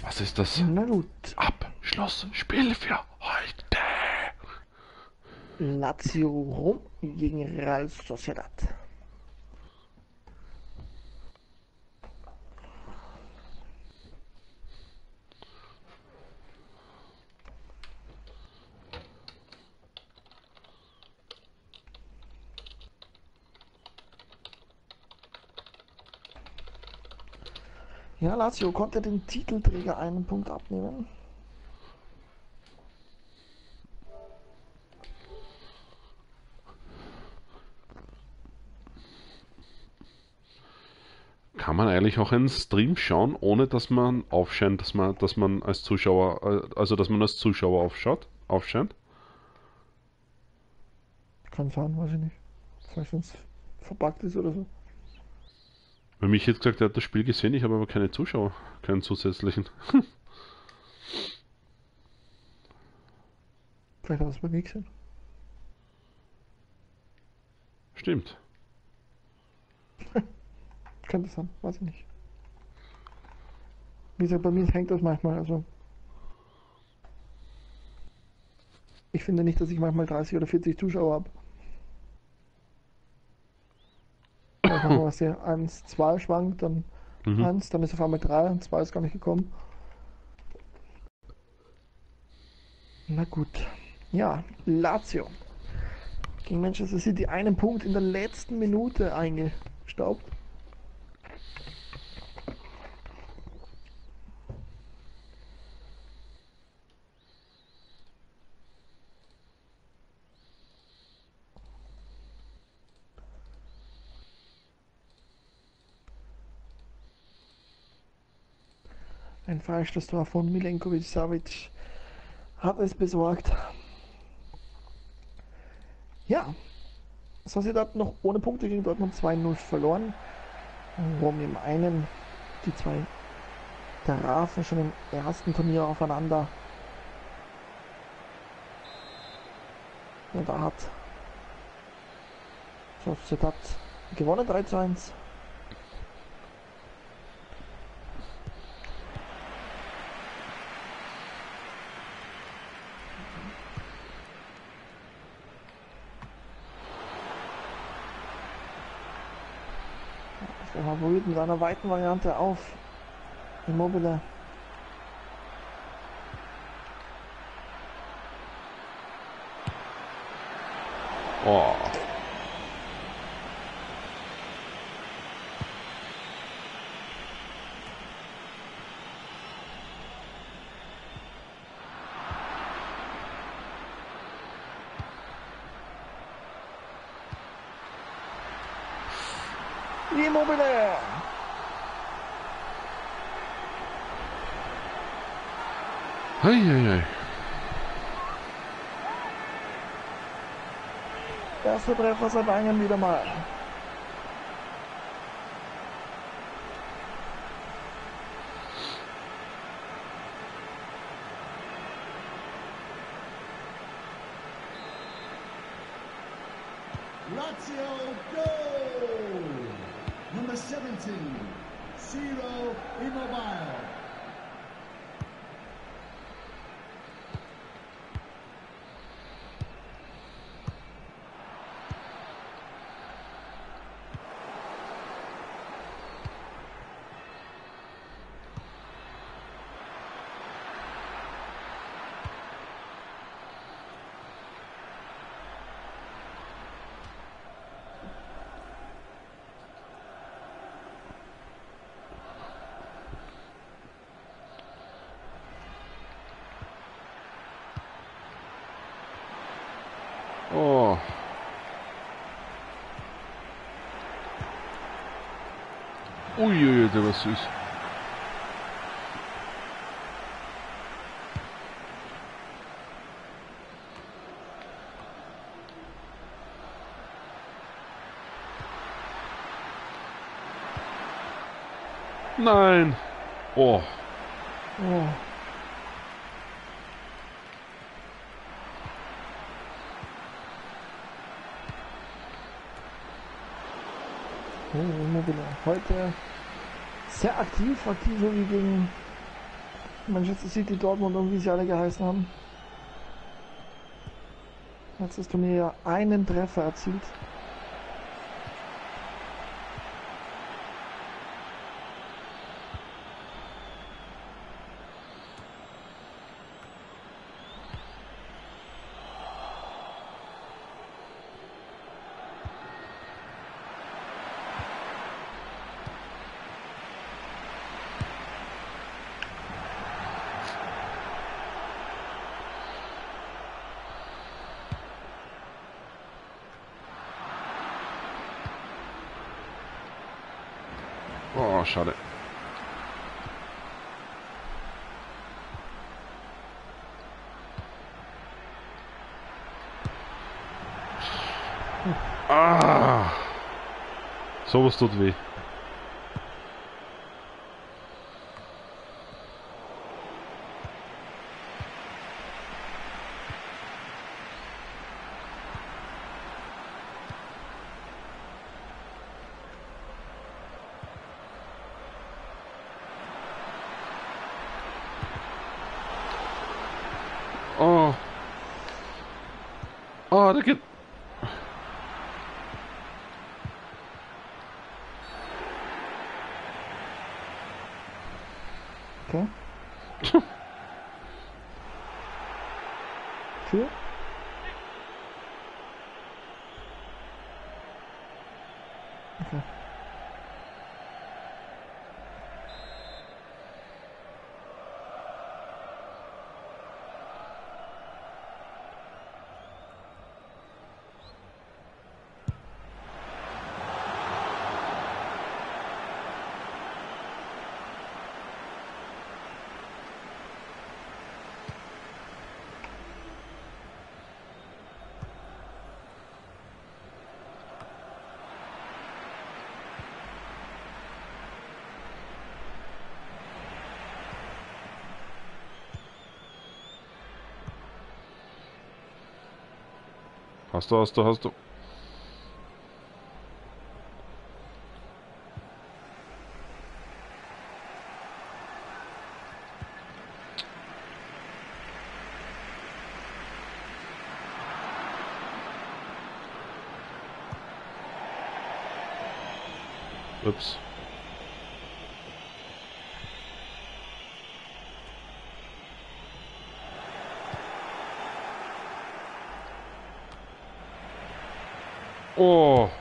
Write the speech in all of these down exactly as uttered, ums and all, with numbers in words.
Was ist das Na gut. Abschlussspiel für heute? Lazio Rom gegen Real Sociedad. Ja, Lazio konnte den Titelträger einen Punkt abnehmen. Kann man eigentlich auch einen Stream schauen, ohne dass man aufscheint, dass man, dass man als Zuschauer, also dass man als Zuschauer aufschaut, aufscheint? Kann sein, weiß ich nicht. Vielleicht wenn es verpackt ist oder so. Weil mich jetzt gesagt, er hat das Spiel gesehen, ich habe aber keine Zuschauer, keinen zusätzlichen. Vielleicht hat er es bei mir gesehen. Stimmt. Könnte sein, weiß ich nicht. Wie gesagt, bei mir hängt das manchmal. Also ich finde nicht, dass ich manchmal dreißig oder vierzig Zuschauer habe. Manchmal was hier eins, zwei schwankt, dann Mhm. eins, dann ist auf einmal drei und zwei ist gar nicht gekommen. Na gut. Ja, Lazio gegen Manchester City einen Punkt in der letzten Minute eingestaubt. Ein Freistoßtor von Milenkovic Savic hat es besorgt. Ja, Sociedad noch ohne Punkte gegen Dortmund zwei null verloren. Rom im einen, die zwei trafen schon im ersten Turnier aufeinander. Ja, da hat Sociedad gewonnen drei zu eins. Der Favorit mit einer weiten Variante auf Immobile. Oh. Immobile! Hei, hei, hei. Erster Treffer seit langem wieder mal. Lazio goal! Number seventeen, Ciro Immobile. Oh. Uiuiui, der war süß. Nein. Oh. Oh. Oh, Immobile. Heute sehr aktiv, aktiver wie gegen Manchester City, Dortmund und wie sie alle geheißen haben. Letztes Turnier ja einen Treffer erzielt. Oh, schade. Ah! Sowas tut weh. Oh. Oh, der geht. Okay. Für? Okay. Hast du, hast du, hast du. Ups. Oh.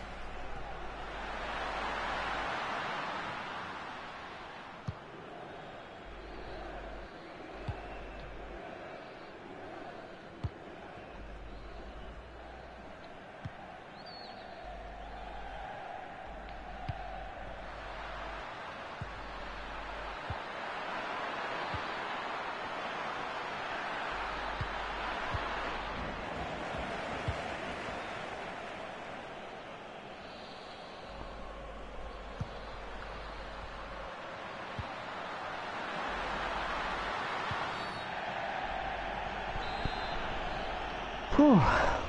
Puh.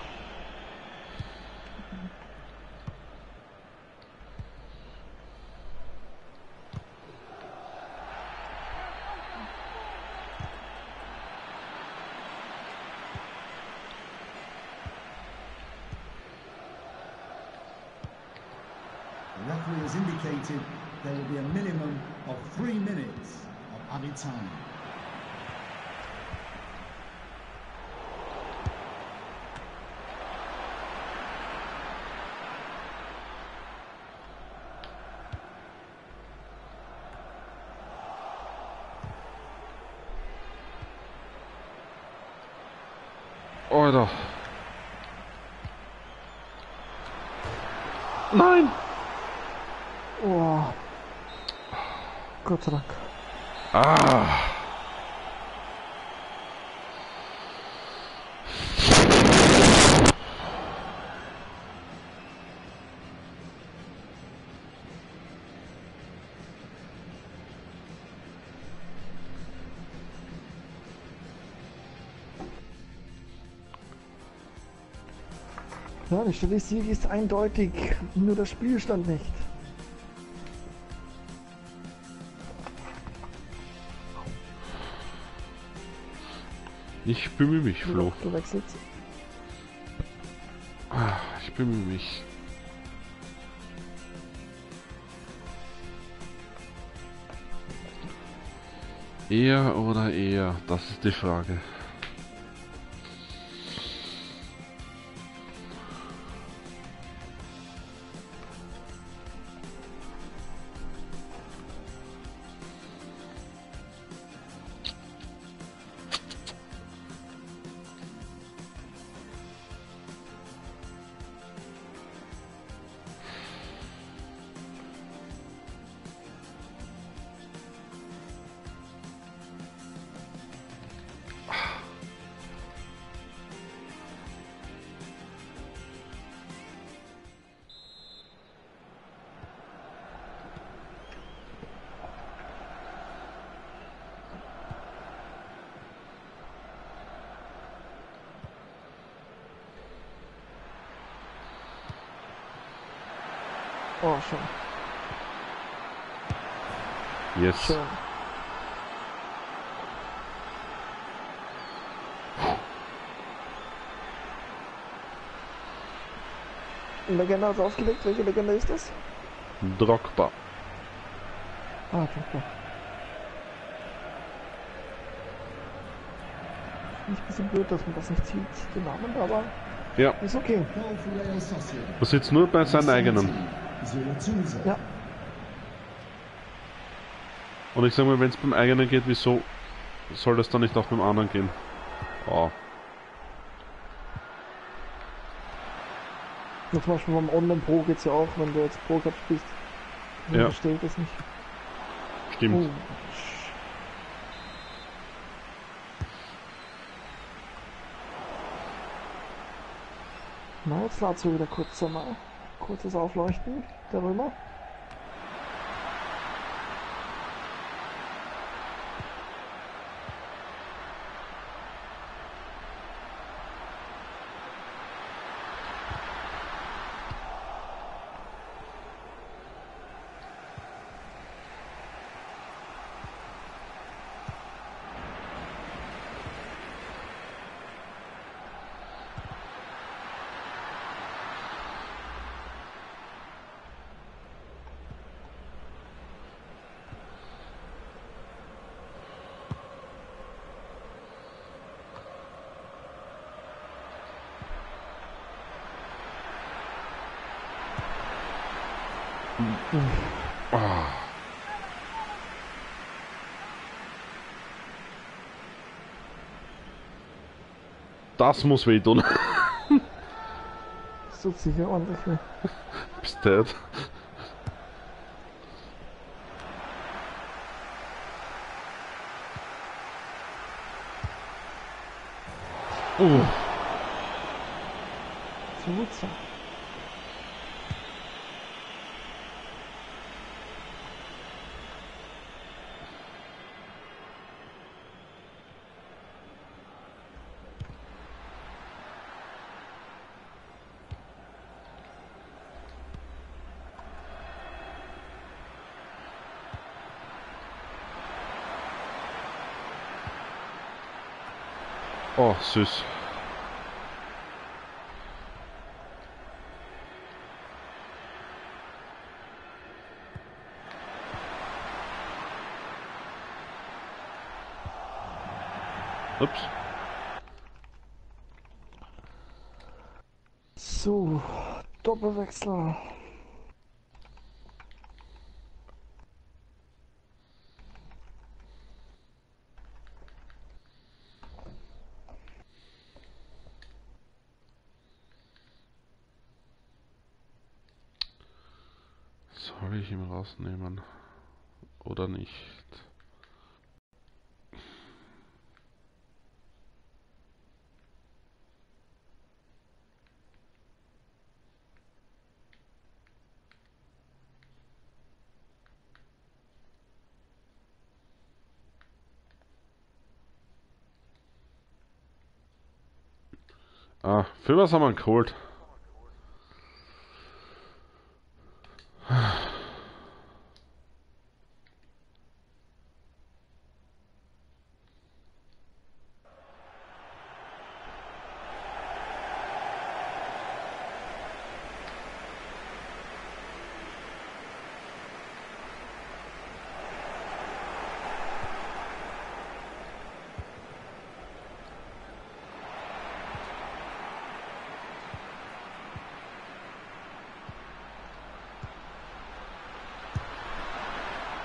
The referee has indicated there will be a minimum of three minutes of added time. Alter. Nein! Oh. Gott sei Dank. Ah! Ja, die Statistik ist eindeutig, nur der Spielstand nicht. Ich bemühe mich, Flo. Du wechselst. Ah, Ich bemühe mich. Eher oder eher? Das ist die Frage. Oh, schön. Yes. Schön. Legende hat aufgelegt. Welche Legende ist das? Drogba. Ah, Drogba. Nicht ein bisschen blöd, dass man das nicht sieht, den Namen, aber Ja, ist okay. Goal for Real Sociedad. man sitzt nur bei seinen eigenen. Zurutuza. Ja, Und ich sag mal, wenn es beim eigenen geht, wieso soll das dann nicht auch beim anderen gehen? Oh. und zum Beispiel beim Online Pro geht's ja auch, wenn du jetzt Pro Cup spielst. Dann Ja. versteht das nicht. Stimmt. Oh. Na, jetzt Lazio wieder kurz einmal. Kurzes Aufleuchten der Römer. Ah. Das muss wehtun. Das tut sicher ordentlich weh. Bist dead. Uh. Zuza. Oh, süß. Ups. So, Doppelwechsel. Soll ich ihn rausnehmen? Oder nicht? Ah, für was haben wir ihn geholt?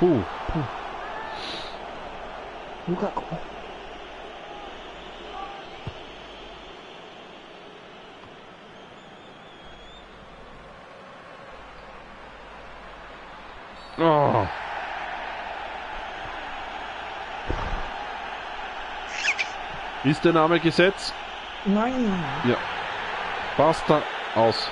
Puh. Lukaku. Oh. Ist der Name gesetzt? Nein. Ja. Basta aus.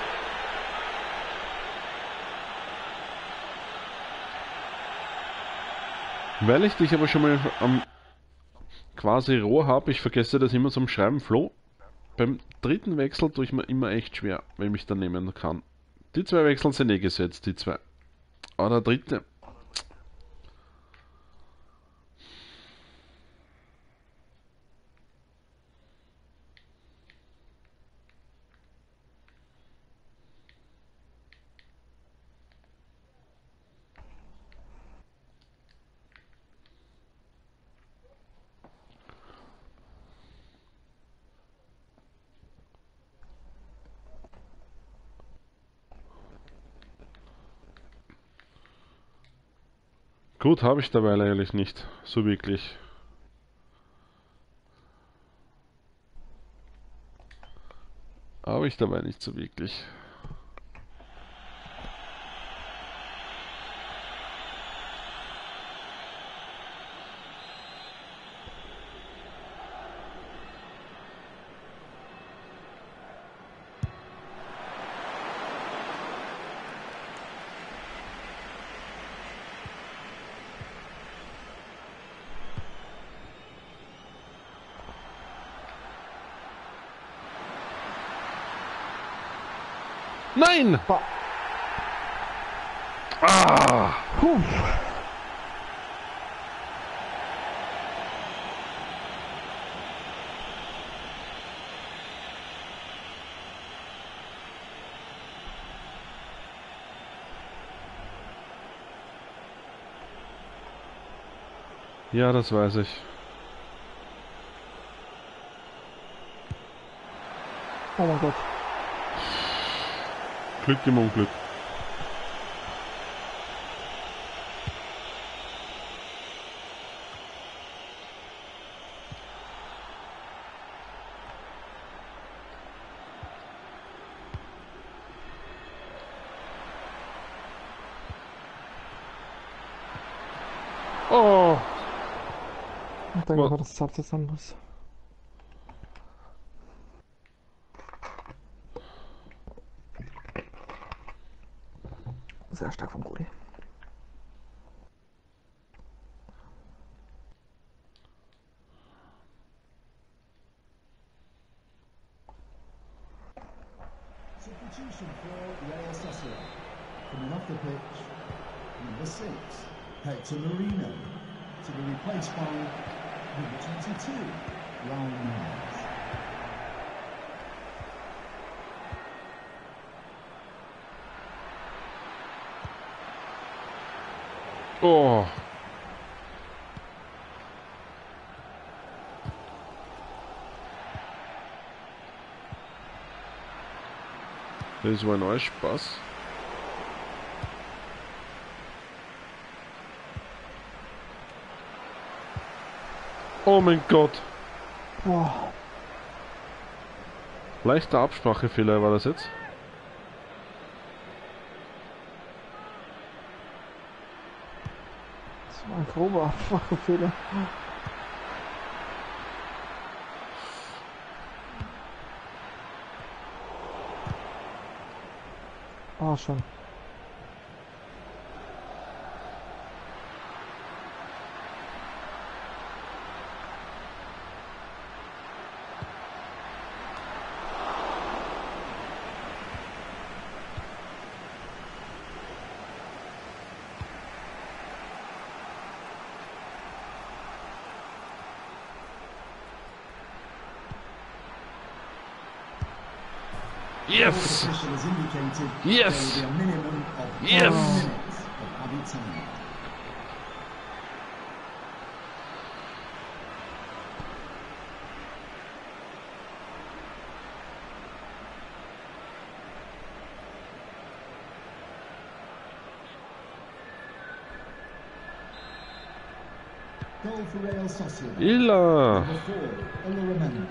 Weil ich dich aber schon mal am quasi Rohr habe, ich vergesse das immer zum Schreiben, Flo. Beim dritten Wechsel tue ich mir immer echt schwer, wenn ich mich dann nehmen kann. Die zwei Wechsel sind eh gesetzt, die zwei. Aber der dritte. Gut, habe ich dabei eigentlich nicht, so wirklich. Habe ich dabei nicht so wirklich. Nein! Boah. Ah! Puh. Ja, das weiß ich. Oh mein Gott. Glück im Unglück. Oh! Ich denke Was? mal, dass es Halbzeit sein muss. Sehr stark vom Goalie. Substitution for Real Sociedad. Coming off the pitch, number six, Hector Marino, to be replaced by number twenty-two, Raul Mendes. Oh! Das war ein neuer Spaß. Oh mein Gott! Boah. Leichter Absprachefehler war das jetzt. Das war ein grober Absprachefehler. Ah, schon. Yes! Official has indicated Yes! there will be a minimum of Yes! five minutes of added time. Goal for Real Sociedad. Illa! Number four, Illaramendi.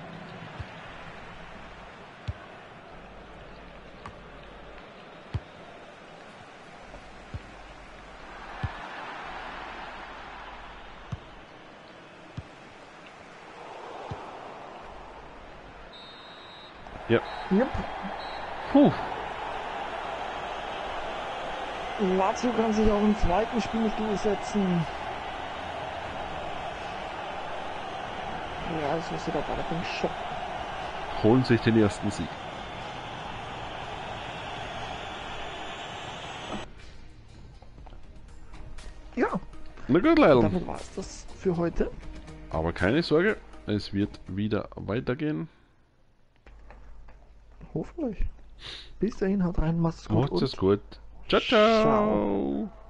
Ja. Jupp. Puh. Lazio kann sich auch im zweiten Spiel nicht durchsetzen. Ja, so sieht er bei der Shock. Holen sich den ersten Sieg. Ja, Na gut, Leilon. damit war es das für heute. Aber keine Sorge, es wird wieder weitergehen. Hoffentlich. Bis dahin, haut rein, macht's gut. Macht's es gut. Ciao, ciao. ciao.